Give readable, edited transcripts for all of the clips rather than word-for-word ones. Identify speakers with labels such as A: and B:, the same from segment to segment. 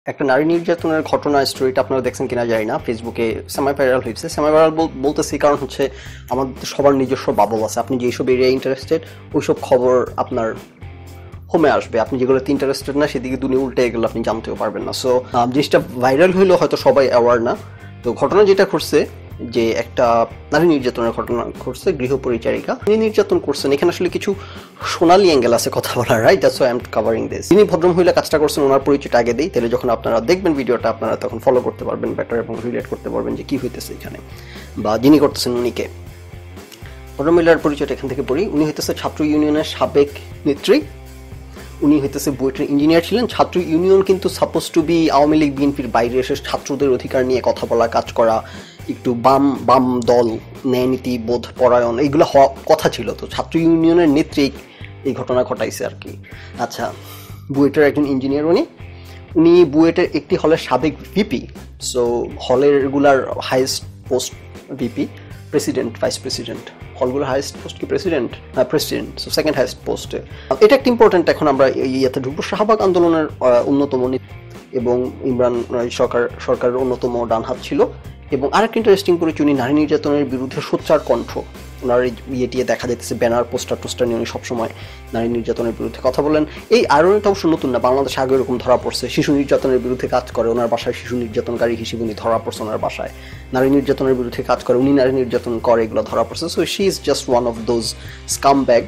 A: একটা নারী নির্যাতনের ঘটনা স্টোরিটা আপনারা দেখছেন কিনা জানি না, ফেসবুকে সেমি ভাইরাল হয়েছে। সেমি ভাইরাল বলতেছি কারণ হচ্ছে আমাদের সবার নিজস্ব বাবল আছে। আপনি যেসব এরিয়ায় ইন্টারেস্টেড ওইসব খবর আপনার হোমে আসবে, আপনি যেগুলোতে ইন্টারেস্টেড না সেদিকে দুনিয়া উল্টে গেলে আপনি জানতেও পারবেন না। সো জিনিসটা ভাইরাল হইলেও হয়তো সবাই অ্যাওয়ার না। তো ঘটনা যেটা ঘটছে যে একটা নারী নির্যাতনের ঘটনা ঘটছে, গৃহপরিচারিকা তিনি নির্যাতন করছেন। এখানে আসলে কিছু সোনালি অ্যাঙ্গেল আছে কথা বলার, right? That's why I am covering this. তিনি ভদ্রমহিলা কাজটা করছেন, ওনার পরিচয়টা আগে দেই, তাহলে যখন আপনারা দেখবেন ভিডিওটা আপনারা তখন ফলো করতে পারবেন বেটার এবং রিলেট করতে পারবেন যে কি হইতেছে এখানে বা যিনি করতেছেন উনিকে। ভদ্রমহিলার পরিচয়টা এখান থেকে পড়ি। উনি হইতেছে ছাত্র ইউনিয়নের সাবেক নেত্রী। উনি হইতেছে বুয়েটের ইঞ্জিনিয়ার ছিলেন। ছাত্র ইউনিয়ন কিন্তু suppose to be Awami League বিএনপির বাইরে এসে ছাত্রদের অধিকার নিয়ে কথা বলা, কাজ করা, একটু বাম দল, ন্যায় নীতি বোধ পরায়ণ, এইগুলো হওয়া কথা ছিল। তো ছাত্র ইউনিয়নের নেত্রী এই ঘটনা ঘটাইছে আর কি। আচ্ছা, বুয়েটের একজন ইঞ্জিনিয়ার উনি বুয়েটের একটি হলের সাবেক ভিপি। সো হলের regular highest post VP, president, vice president. হলগুলোর হাইয়েস্ট পোস্ট কি প্রেসিডেন্ট? হ্যাঁ, প্রেসিডেন্ট। সো সেকেন্ড হাইয়েস্ট পোস্টে। এটা একটা ইম্পর্টেন্ট। এখন আমরা ইয়েতে ঢুকবো। শাহবাগ আন্দোলনের অন্যতম এবং ইমরান সরকারের অন্যতম ডান হাত ছিল। এবং আরেকটা ইন্টারেস্টিং পরিচয়, উনি নারী নির্যাতনের বিরুদ্ধে সোচ্চার কণ্ঠ। ওনার ইয়েটিয়ে দেখা যাইতেছে ব্যানার টোস্টার নিয়ে উনি সবসময় নারী নির্যাতনের বিরুদ্ধে কথা বলেন। এই আইরনিটা অবশ্য নতুন না, বাংলাদেশে আগে এরকম ধরা পড়ছে। শিশু নির্যাতনের বিরুদ্ধে কাজ করে, ওনার বাসায় শিশু নির্যাতনকারী হিসেবে উনি ধরা পড়ছে। ওনার বাসায় নারী নির্যাতনের বিরুদ্ধে কাজ করে, উনি নারী নির্যাতন করে, এগুলো ধরা পড়ছে। So she is just one of those scumbag.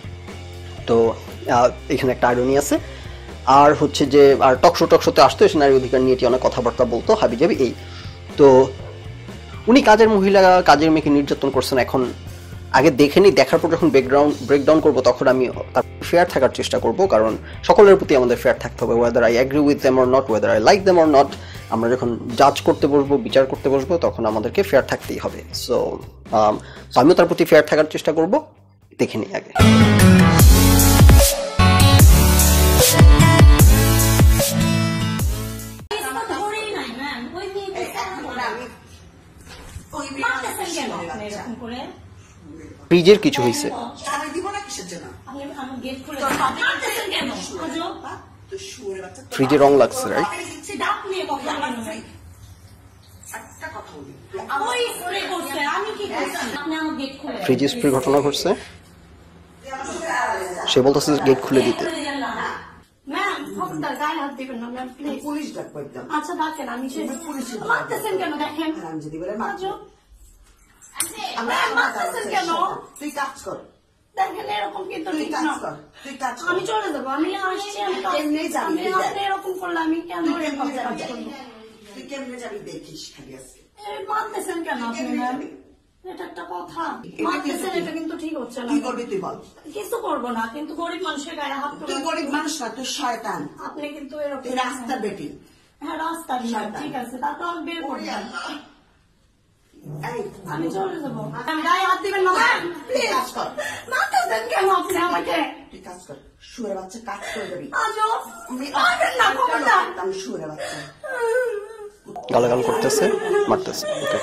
A: তো এখানে একটা আইরনি আছে। আর হচ্ছে যে আর টকশোতে আসতো, এসে নারী অধিকার নিয়ে অনেক কথাবার্তা বলতো, হাবিজাবি এই। তো উনি কাজের মেয়েকে নির্যাতন করছেন। এখন আগে দেখেনি, দেখার পর যখন ব্রেকডাউন করবো তখন আমি তার ফেয়ার থাকার চেষ্টা করব, কারণ সকলের প্রতি আমাদের ফেয়ার থাকতে হবে, whether I agree with them or not, whether I like them or not. আমরা যখন জাজ করতে বসবো, বিচার করতে বসবো, তখন আমাদেরকে ফেয়ার থাকতেই হবে। সো আমিও তার প্রতি ফেয়ার থাকার চেষ্টা করব। দেখে নিই আগে। ফ্রিজের কিছু হয়েছে, ফ্রিজে রং লাগছে, রাইট? ফ্রিজে স্প্রে ঘটনা ঘটছে, সে বলতেছে গেট খুলে দিতে।
B: আমি চলে যাবো, আমি আসছি, এরকম করলে আমি কেন দেখিস মানতেছেন কেন আপনি? ম্যাম, এটা একটা কথা, মানতেছেন, এটা কিন্তু ঠিক হচ্ছে না। কিছু করবো না, কিন্তু গরিব মানুষের গায়ে হাত তুলে। গরিব মানুষ না, তুই শয়তান। আপনি কিন্তু এরকম রাস্তা বেটি। হ্যাঁ, রাস্তা ঠিক আছে, তারপর আমি বের করবেন। আমি চলে যাবো, গায়ে হাত দিবেন না। মানতেছেন কেন আপনি আমাকে? তুই কাজ কর, শুয়ে বাচ্চা, কাজ করে যাবি। আমি শুয়ে বাচ্চা
A: গালাগাল করতেছে, মারতেছে। ওকে,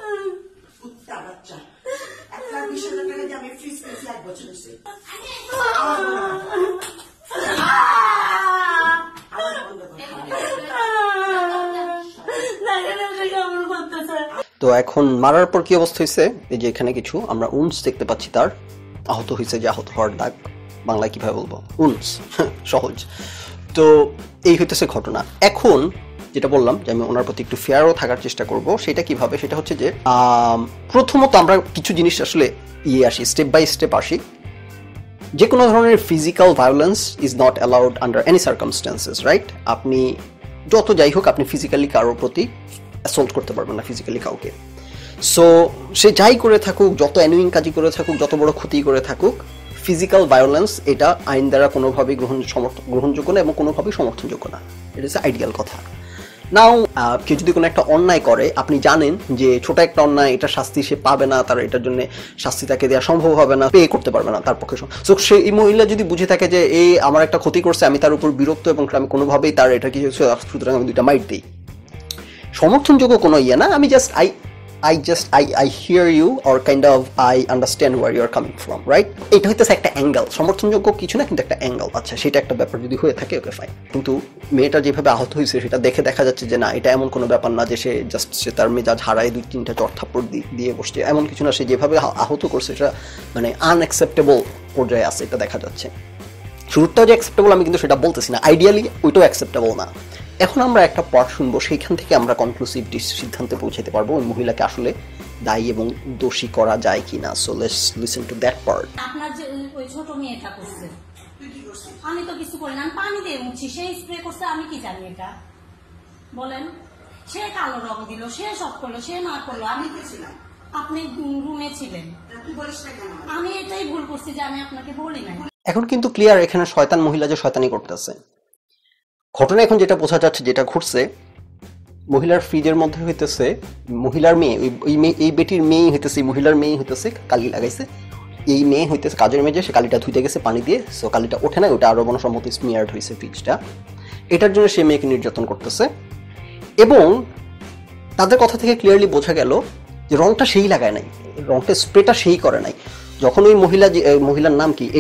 A: তো এখন মারার পর কি অবস্থা হয়েছে? এই যে এখানে কিছু আমরা উন্স দেখতে পাচ্ছি, তার আহত হয়েছে, যে আহত হওয়ার দাগ বাংলায় কিভাবে বলবো, উন্স, সহজ। তো এই হইতেছে ঘটনা। এখন যেটা বললাম যে আমি ওনার প্রতি একটু ফেয়ারও থাকার চেষ্টা করব, সেটা কিভাবে? সেটা হচ্ছে যে প্রথমত আমরা কিছু জিনিস আসলে আসি, স্টেপ বাই স্টেপ আসি। যে কোনো ধরনের physical violence is not allowed under any circumstances, right? আপনি যত যাই হোক, আপনি ফিজিক্যালি কারোর প্রতি অ্যাসল্ট করতে পারবেন না, ফিজিক্যালি কাউকে। সো সে যাই করে থাকুক, যত অ্যানোয়িং কাজই করে থাকুক, যত বড় ক্ষতি করে থাকুক, ফিজিক্যাল ভায়োলেন্স এটা আইন দ্বারা কোনোভাবেই গ্রহণযোগ্য না এবং কোনোভাবেই সমর্থনযোগ্য না। এটা হচ্ছে আইডিয়াল কথা। নাও কেউ যদি কোনো একটা অন্যায় করে, আপনি জানেন যে ছোট একটা অন্যায়, এটা শাস্তি সে পাবে না, তার এটার জন্য শাস্তি তাকে দেওয়া সম্ভব হবে না, পে করতে পারবে না তার পক্ষে। সো সেই মহিলা যদি বুঝে থাকে যে এই আমার একটা ক্ষতি করছে, আমি তার উপর বিরক্ত এবং আমি কোনোভাবেই তার এটা কিছু, সুতরাং আমি দুইটা মাইট দিই, সমর্থনযোগ্য কোনো ইয়ে না। আমি just I hear you or kind of I understand where you are coming from, right? এটা হইতেছে একটা অ্যাঙ্গেল, সমর্থনযোগ্য কিছু না, কিন্তু একটা অ্যাঙ্গেল। আচ্ছা, সেটা একটা ব্যাপার যদি হয়ে থাকে, ওকে ফাইন। কিন্তু মেয়েটা যেভাবে আহত হয়েছে সেটা দেখে দেখা যাচ্ছে যে না, এটা এমন কোনো ব্যাপার না যে সে তার মেজাজ হারায় 2-3টা চড় থাপ্পড় দিয়ে বসছে, এমন কিছু না। সে যেভাবে আহত করছে সেটা মানে আনঅ্যাকসেপ্টেবল পর্যায়ে আছে, এটা দেখা যাচ্ছে। শুরুটাও যে অ্যাকসেপ্টেবল আমি কিন্তু সেটা বলতেছি না, আইডিয়ালি ওইটাও অ্যাকসেপ্টেবল না। এখন আমরা একটা পার্ট শুনবো, সেইখান থেকে আমরা কনক্লুসিভ সিদ্ধান্তে পৌঁছাতে পারবো ওই মহিলাকে আসলে দায়ী এবং দোষী করা যায় কিনা। So let's listen to that part.
B: আপনার যে ওই ছোট মেয়েটা করছে, আমি তো কিছু করি না, আমি পানি দিয়ে মুছি, সে স্প্রে করছে, আমি কি জানি এটা বলেন? সে কালো রং দিল, সে সব করলো, সে না করলো, আমি কি ছিলাম? আপনি রুমে ছিলেন, আমি এটাই ভুল করছি যে আমি আপনাকে বলি না।
A: এখন কিন্তু ক্লিয়ার, এখানে শয়তান মহিলা যে শয়তানি করতেছে। ঘটনা এখন যেটা বোঝা যাচ্ছে, যেটা ঘটছে, মহিলার ফ্রিজের মধ্যে হইতেছে মহিলার মেয়ে, এই বেটির মেয়ে হইতেছে, মহিলার মেয়ে হইতেছে কালি লাগাইছে। এই মেয়ে হইতেছে কাজের মেয়ে, সে কালিটা ধুইতে গেছে পানি দিয়ে, সো কালিটা ওঠে না, ওটা আরো সম্ভবত স্মিয়ার্ড হয়েছে ফ্রিজটা। এটার জন্য সে মেয়েকে নির্যাতন করতেছে। এবং তাদের কথা থেকে ক্লিয়ারলি বোঝা গেল যে রংটা সেই লাগায় নাই, রংটা স্প্রেটা সেই করে নাই। যখন ওই মহিলার নাম কি,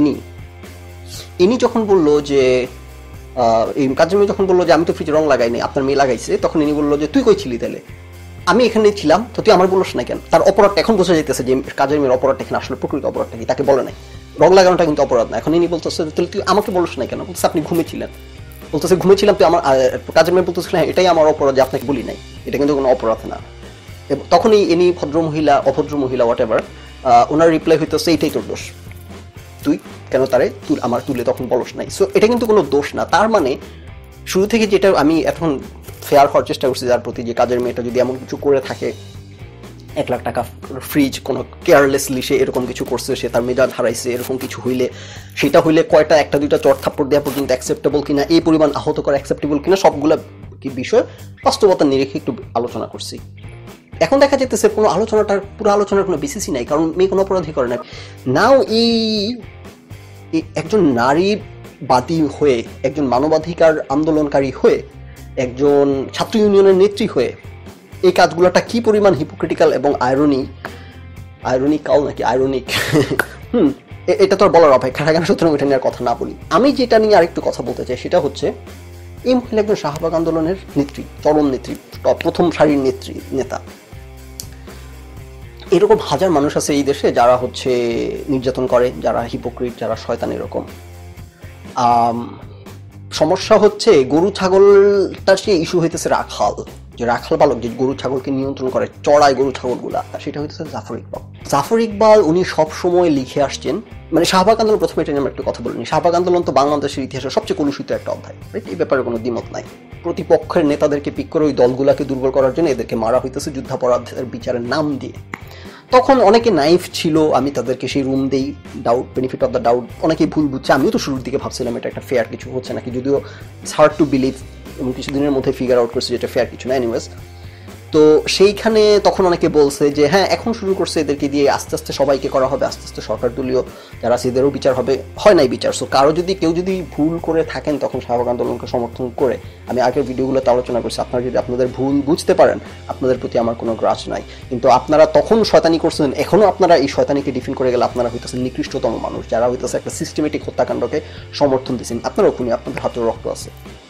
A: এনি যখন বললো যে এই কাজের মেয়ে যখন বললো যে আমি তো ফ্রিজে রং লাগাইনি, আপনার মেয়ে লাগাইছে, তখন ইনি বললো যে তুই কই ছিলি তাহলে? আমি এখানে ছিলাম, তো তুই আমার বলস না কেন? তার অপরাধটা এখন বোঝা যাইতেছে যে কাজের মেয়ের অপরাধটা এখানে আসলে প্রকৃত অপরাধটা কি, তাকে বলে নাই। রং লাগানোটা কিন্তু অপরাধ না। এখন ইনি বলতেছে তাহলে তুই আমাকে বলস না কেন? বলতেছে আপনি ঘুমেছিলেন। বলতেছে ঘুমেছিলাম, তুই আমার কাজের মেয়ে বলতেছিল হ্যাঁ এটাই আমার অপরাধ যে আপনাকে বলি নাই, এটা কিন্তু কোনো অপরাধ না। তখনই ইনি অভদ্র মহিলা হোয়াট এভার, ওনার রিপ্লাই হইতেছে এইটাই তোর দোষ, তুই কেন তারে আমার তুলে তখন বলস নাই। সো এটা কিন্তু কোনো দোষ না। তার মানে শুরু থেকে যেটা আমি এখন ফেয়ার হওয়ার চেষ্টা করছি যার প্রতি, যে কাজের মেয়েটা যদি এমন কিছু করে থাকে, 1 লাখ টাকা ফ্রিজ কোনো কেয়ারলেসলি সে এরকম কিছু করছে, সে তার মেজাজ হারাইছে, এরকম কিছু হইলে, সেটা হইলে কয়টা 1-2টা চড় থাপ্পড় দেওয়া পর্যন্ত অ্যাকসেপ্টেবল কিনা, এই পরিমাণ আহত করা অ্যাকসেপ্টেবল কিনা, সবগুলো কি বিষয় বাস্তবতার নিরিখে একটু আলোচনা করছি। এখন দেখা যেতেছে পুরো আলোচনার কোনো বেসিসই নাই, কারণ মেয়ে কোনো অপরাধী করে না। নাও এই একজন নারীবাদী হয়ে, একজন মানবাধিকার আন্দোলনকারী হয়ে, একজন ছাত্র ইউনিয়নের নেত্রী হয়ে এই কাজগুলোটা কি পরিমাণ হিপোক্রিটিক্যাল এবং আইরনিক এটা তো আর বলার অপেক্ষা রাখে না। সুতরাং এটা নিয়ে আর কথা না বলি। আমি যেটা নিয়ে আরেকটু কথা বলতে চাই সেটা হচ্ছে, এই মহিলা একজন শাহবাগ আন্দোলনের নেত্রী, চরম নেত্রী, প্রথম সারির নেতা। এরকম হাজার মানুষ আছে এই দেশে যারা হচ্ছে নির্যাতন করে, যারা হিপোক্রিট, যারা শয়তান এরকম। সমস্যা হচ্ছে গরু ছাগলটার সে ইস্যু হইতেছে রাখাল, যে রাখাল বালক যে গরু ছাগলকে নিয়ন্ত্রণ করে, চড়ায় গরু ছাগলগুলা, সেটা হইতেছে জাফর ইকবাল। উনি সবসময় লিখে আসছেন, মানে শাহবাগ আন্দোলন, প্রথমে এটা নিয়ে আমরা একটু কথা বলিনি। শাহবাগ আন্দোলন তো বাংলাদেশের ইতিহাসে সবচেয়ে কলুষিত একটা অধ্যায়, রাইট? এই ব্যাপারে কোনো দ্বিমত নাই। প্রতিপক্ষের নেতাদেরকে পিক করে ওই দলগুলাকে দুর্বল করার জন্য এদেরকে মারা হইতেছে যুদ্ধাপরাধের বিচারের নাম দিয়ে। তখন অনেকে নাইফ ছিল, আমি তাদেরকে সেই রুম দেই, বেনিফিট অফ দ্য ডাউট, অনেকেই ভুল বুঝছে। আমিও তো শুরুর দিকে ভাবছিলাম এটা একটা ফেয়ার কিছু হচ্ছে নাকি, যদিও ইটস হার্ড টু বিলিভ, এবং কিছুদিনের মধ্যে ফিগার আউট করছি যেটা ফেয়ার কিছু না। এনিওয়েজ, তো সেইখানে তখন অনেকে বলছে যে হ্যাঁ এখন শুরু করছে এদেরকে দিয়ে, আস্তে আস্তে সবাইকে করা হবে, আস্তে আস্তে সরকার দলীয় যারা আছে এদেরও বিচার হবে, হয় নাই বিচার। সো কেউ যদি ভুল করে থাকেন তখন শাহবাগ আন্দোলনকে সমর্থন করে, আমি আগের ভিডিওগুলোতে আলোচনা করছি, আপনারা যদি আপনাদের ভুল বুঝতে পারেন, আপনাদের প্রতি আমার কোনো গ্রাজ নাই। কিন্তু আপনারা তখন শয়তানি করছেন, এখনও আপনারা এই শয়তানিকে ডিফেন্ড করে গেলে আপনারা হইতেছেন নিকৃষ্টতম মানুষ, যারা হইতেছে একটা সিস্টেমেটিক হত্যাকাণ্ডকে সমর্থন দিচ্ছেন। আপনারাও খুনি, আপনাদের হাতেও রক্ত আছে।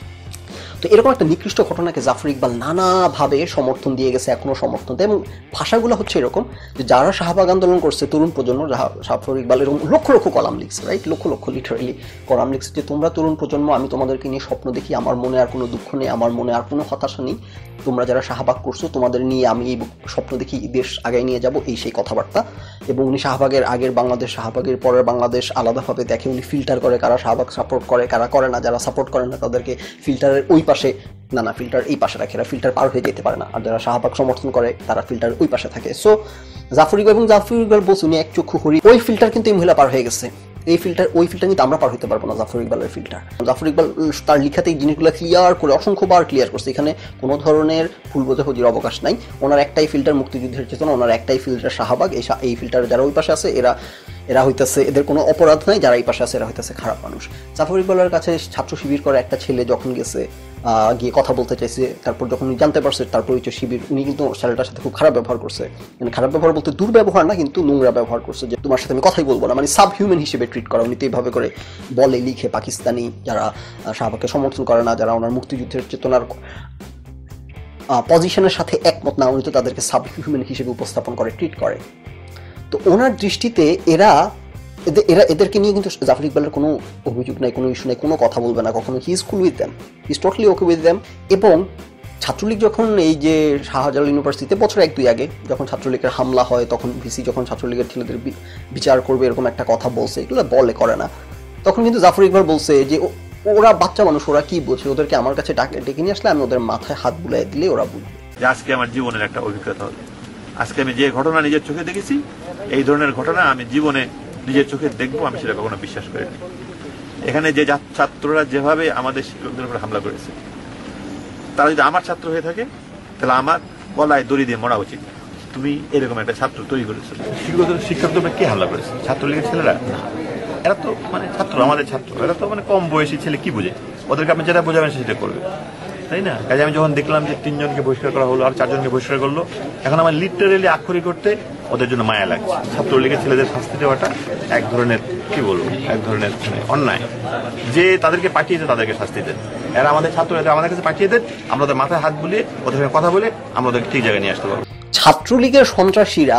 A: তো এরকম একটা নিকৃষ্ট ঘটনাকে জাফর ইকবাল নানাভাবে সমর্থন দিয়ে গেছে, এখনও সমর্থন দেয়। এবং ভাষাগুলো হচ্ছে এরকম যে যারা শাহবাগ আন্দোলন করছে, তরুণ প্রজন্ম, জাফর ইকবাল এরকম লক্ষ লক্ষ কলাম লিখছে, right? Lakh lakh literally column লিখছে যে তোমরা তরুণ প্রজন্ম, আমি তোমাদেরকে নিয়ে স্বপ্ন দেখি, আমার মনে আর কোনো দুঃখ নেই, আমার মনে আর কোনো হতাশা নেই, তোমরা যারা শাহবাগ করছো তোমাদের নিয়ে আমি এই স্বপ্ন দেখি দেশ আগায় নিয়ে যাব, এই সেই কথাবার্তা। এবং উনি শাহবাগের আগের বাংলাদেশ, শাহবাগের পরের বাংলাদেশ আলাদাভাবে দেখে, উনি ফিল্টার করে কারা শাহবাগ সাপোর্ট করে কারা করে না, যারা সাপোর্ট করে না তাদেরকে ফিল্টারের ওই পাশে, না ফিল্টার এই পাশে রাখে, এরা ফিল্টার পার হয়ে যেতে পারে না, আর যারা শাহবাগ সমর্থন করে তারা ফিল্টার ওই পাশে থাকে। সো জাফর ইকবাল বলছে উনি এক চক্ষু হরি, ওই ফিল্টার কিন্তু এই মহিলা পার হয়ে গেছে, ওই ফিল্টার কিন্তু আমরা পার হতে পারবো না জাফর ইকবালের ফিল্টার। জাফর ইকবাল তার লিখাতে এই জিনিসগুলো ক্লিয়ার করে, অসংখ্যবার ক্লিয়ার করছে, এখানে কোনো ধরনের ভুল বোঝাবুঝির অবকাশ নাই। ওনার একটাই ফিল্টার মুক্তিযুদ্ধের চেতনা, ওনার একটাই ফিল্টার শাহবাগ। এই ফিল্টার যারা ওই পাশে আছে এরা হইতেছে, এদের কোনো অপরাধ নাই, যারা এই পাশে আছে এরা হইতেছে খারাপ মানুষ। জাফর ইকবালের কাছে ছাত্র শিবির করে একটা ছেলে যখন গেছে গিয়ে কথা বলতে চাইছে, তারপর যখন উনি জানতে পারছে তার পরিচয় শিবির, উনি কিন্তু ছেলেটার সাথে খুব খারাপ ব্যবহার করছে, মানে খারাপ ব্যবহার বলতে দুর্ব্যবহার না কিন্তু নোংরা ব্যবহার করছে, যে তোমার সাথে আমি কথাই বলবো না, মানে সাব হিউম্যান হিসেবে ট্রিট করা। উনি তো এইভাবে করে বলে লিখে পাকিস্তানি যারা শাহবাগকে সমর্থন করে না, যারা ওনার মুক্তিযুদ্ধের চেতনার পজিশনের সাথে একমত না, উনি তো তাদেরকে সাব হিউম্যান হিসেবে উপস্থাপন করে, ট্রিট করে। তো ওনার দৃষ্টিতে এদেরকে নিয়ে কিন্তু জাফর ইকবালের কোনো অভিযোগ নাই, কোনো ইস্যু নাই, কোনো কথা বলবে না কখনো। He is cool with them, he is totally okay with them. এবং ছাত্রলীগ যখন এই যে শাহজালাল ইউনিভার্সিটিতে বছর 1-2 আগে যখন ছাত্রলীগের হামলা হয়, তখন ভিসি যখন ছাত্রলীগের ছেলেদের বিচার করবে এরকম একটা কথা বলছে, এগুলো বলে করে না, তখন কিন্তু জাফর ইকবাল বলছে যে ওরা বাচ্চা মানুষ, ওরা কি বোঝে, ওদেরকে আমার কাছে ডেকে নিয়ে আসলে আমি ওদের মাথায় হাত বুলাই দিলে ওরা বুঝবে।
C: আজকে আমার জীবনের একটা অভিজ্ঞতা হলো, আজকে আমি যে ঘটনা নিজের চোখে দেখেছি, এই ধরনের ঘটনা আমি জীবনে নিজের চোখে দেখবো, আমি সেটা কখনো বিশ্বাস করিনি। এখানে যে ছাত্ররা যেভাবে আমাদের শিক্ষকদের উপর হামলা করেছে, তারা যদি আমার ছাত্র হয়ে থাকে তাহলে আমার গলায় দড়ি দিয়ে মরা উচিত। তুমি এরকম একটা ছাত্র তৈরি করেছো। শিক্ষকদের উপরে কে হামলা করেছে? ছাত্রলীগের ছেলেরা না, এরা তো মানে ছাত্র, আমাদের ছাত্র, এরা তো মানে কম বয়সী ছেলে, কি বোঝে? ওদেরকে আপনি যেটা বোঝাবেন সেটা করবে, তাই না? কাজে আমি যখন দেখলাম যে 3 জনকে বহিষ্কার করা হলো আর 4 জনকে বহিষ্কার করলো, এখন আমার লিটারেলি আক্ষরিক করতে ওদের জন্য মায়া লাগছে। ছাত্রলীগের ছেলেদের শাস্তি দেওয়াটা এক ধরনের, কি বলবো, এক ধরনের অন্যায়। যে তাদেরকে পাঠিয়েছে তাদেরকে শাস্তি দেন, এরা আমাদের ছাত্র, এদের আমাদের কাছে পাঠিয়ে দেন, আমরা ওদের মাথায় হাত বুলিয়ে ওদের সঙ্গে কথা বলে আমরা ওদেরকে ঠিক জায়গায় নিয়ে আসতে পারবো।
A: ছাত্রলীগের সন্ত্রাসীরা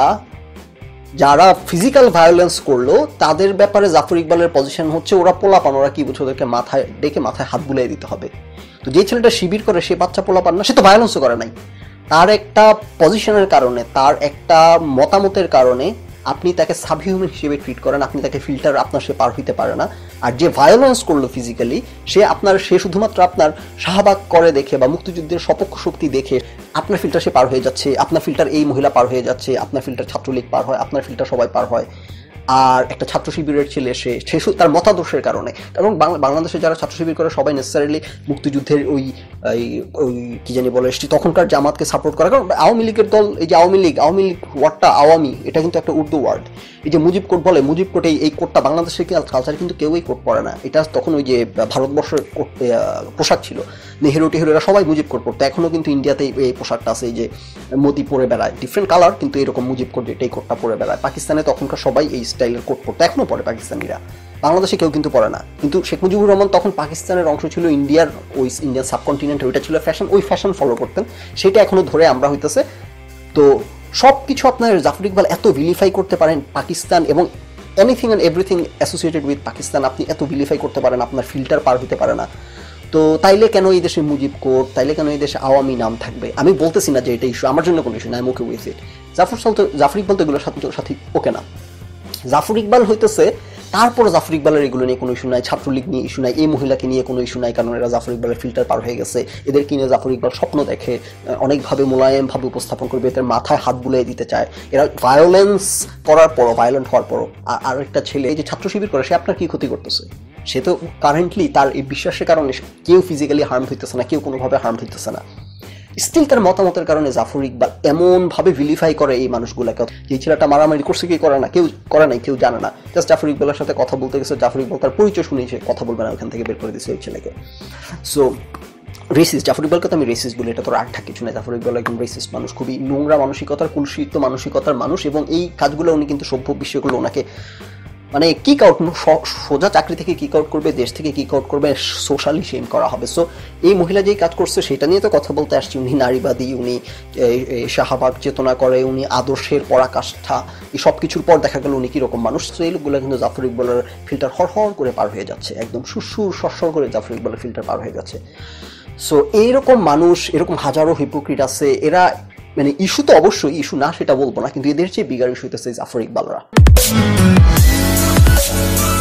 A: যারা ফিজিক্যাল ভায়োলেন্স করলো তাদের ব্যাপারে জাফর ইকবালের পজিশন হচ্ছে ওরা পোলাপান, ওরা কি বুঝে, ওদেরকে মাথায় ডেকে মাথায় হাত বুলিয়ে দিতে হবে। তো যে ছেলেটা শিবির করে সে বাচ্চা পোলাপান না, সে তো ভায়োলেন্সও করে নাই, তার একটা পজিশনের কারণে, তার একটা মতামতের কারণে আপনি তাকে সাবহিউম্যান হিসেবে ট্রিট করেন, আপনি তাকে ফিল্টার, আপনার সে পার হইতে পারে না। আর যে ভায়োলেন্স করলো ফিজিক্যালি, সে শুধুমাত্র আপনার শাহবাগ করে দেখে বা মুক্তিযুদ্ধের সপক্ষ শক্তি দেখে আপনার ফিল্টার সে পার হয়ে যাচ্ছে, আপনার ফিল্টার এই মহিলা পার হয়ে যাচ্ছে, আপনার ফিল্টার ছাত্রলীগ পার হয়, আপনার ফিল্টার সবাই পার হয়। আর একটা ছাত্র শিবিরের ছেলে সে তার মতাদর্শের কারণে, এবং বাংলাদেশে যারা ছাত্র শিবির করে সবাই নেসেসারিলি মুক্তিযুদ্ধের ওই কি জানি বলে তখনকার জামাতকে সাপোর্ট করে। কারণ আওয়ামী লীগের দল, এই যে আওয়ামী লীগ ওয়ার্ডটা, আওয়ামী, এটা কিন্তু একটা উর্দু ওয়ার্ড। এই যে মুজিব কোট বলে, মুজিব কোট, এই কোটটা বাংলাদেশের কালচার কিন্তু কেউই কোট পরে না, এটা তখন ওই যে ভারতবর্ষের পোশাক ছিল, নেহেরু টেহেরুরা সবাই মুজিব কোট পরতো। এখনো কিন্তু ইন্ডিয়াতে এই পোশাকটা আছে, এই যে মোদি পরে বেড়ায়, ডিফারেন্ট কালার কিন্তু এরকম মুজিব কোট, যেটা এই কোটটা পরে বেড়ায়। পাকিস্তানে তখনকার সবাই এই স্টাইলের কোট পরতো, এখনো পরে পাকিস্তানিরা, বাংলাদেশে কেউ কিন্তু পরে না। কিন্তু শেখ মুজিবুর রহমান তখন পাকিস্তানের অংশ ছিল, ইন্ডিয়ার ওই ইন্ডিয়ান সাবকন্টিনেন্টের, ওইটা ছিল ফ্যাশন, ওই ফ্যাশন ফলো করতেন, সেটা এখনো ধরে আমরা হইতেছে। তো সব কিছু আপনার জাফর ইকবাল এত ভিলিফাই করতে পারেন পাকিস্তান এবং anything and everything associated with Pakistan, আপনি এত ভিলিফাই করতে পারেন, আপনার ফিল্টার পার হতে পারে না। তো তাইলে কেন এই দেশে মুজিব কোট, তাইলে কেন এই দেশে আওয়ামী নাম থাকবে? আমি বলতেছি না যে এটা ইস্যু, আমার জন্য কোনো ইস্যু না, মুখে উইথ ইট। জাফর ইকবাল তো এগুলোর সাথে ওকে না। জাফর ইকবাল হইতেছে, তারপর জাফর ইকবালের এগুলো নিয়ে কোনো ইস্যু নাই, ছাত্রলীগ নিয়ে ইস্যু নাই, এই মহিলাকে নিয়ে কোনো ইস্যু নাই, কারণ এরা জাফর ইকবালের ফিল্টার পার হয়ে গেছে, এদেরকে নিয়ে জাফর ইকবাল স্বপ্ন দেখে, অনেকভাবে মোলায়েমভাবে উপস্থাপন করবে, এদের মাথায় হাত বুলিয়ে দিতে চায়। এরা ভায়োলেন্স করার পরও, ভায়োলেন্ট হওয়ার পরও, আর একটা ছেলে এই যে ছাত্র শিবির করে, সে আপনার কি ক্ষতি করতেছে? সে তো কারেন্টলি তার এই বিশ্বাসের কারণে কেউ ফিজিক্যালি হার্ম হইতেছে না, কেউ কোনোভাবে হার্ম হইতেছে না, স্টিল তার মতামতের কারণে জাফর ইকবাল এমনভাবে ভিলিফাই করে এই মানুষগুলোকে। যে ছেলেটা মারামারি করছে কি করে না, কেউ করে নাই, কেউ জানে না, জাস্ট জাফর ইকবালের সাথে কথা বলতে গেছে, জাফর ইকবাল তার পরিচয় শুনিয়েছে, কথা বলবে না, ওখান থেকে বের করে দিয়েছে ওই ছেলেকে। সো রেসিস্ট, জাফর ইকবালকে তো আমি রেসিস্ট বলি, এটা তো রাগ থাকে কিছু না। জাফর ইকবাল একদম রেসিস্ট মানুষ, খুবই নোংরা মানসিকতার, কুলসিত মানসিকতার মানুষ, এবং এই কাজগুলো উনি কিন্তু সভ্য বিষয়গুলো ওনাকে মানে কিক আউট, সোজা চাকরি থেকে কিক আউট করবে, দেশ থেকে কিক আউট করবে, সোশ্যালি শেম করা হবে। সো এই মহিলা যেই কাজ করছে সেটা নিয়ে তো কথা বলতে আসছি। উনি নারীবাদী, উনি শাহবাগ চেতনা করে, উনি আদর্শের পরাকাষ্ঠা, এই সব কিছুর পর দেখা গেল উনি কীরকম মানুষ। তো এই লোকগুলো কিন্তু জাফর ইকবালের ফিল্টার হর করে পার হয়ে যাচ্ছে, একদম সুরসুর সরসর করে জাফর ইকবালের ফিল্টার পার হয়ে যাচ্ছে। সো এইরকম মানুষ, এরকম হাজারো হিপোক্রিট আছে, এরা মানে ইস্যু তো অবশ্যই ইস্যু না সেটা বলবো না, কিন্তু এদের চেয়ে বিগার ইস্যু হইতেছে জাফর ইকবালরা।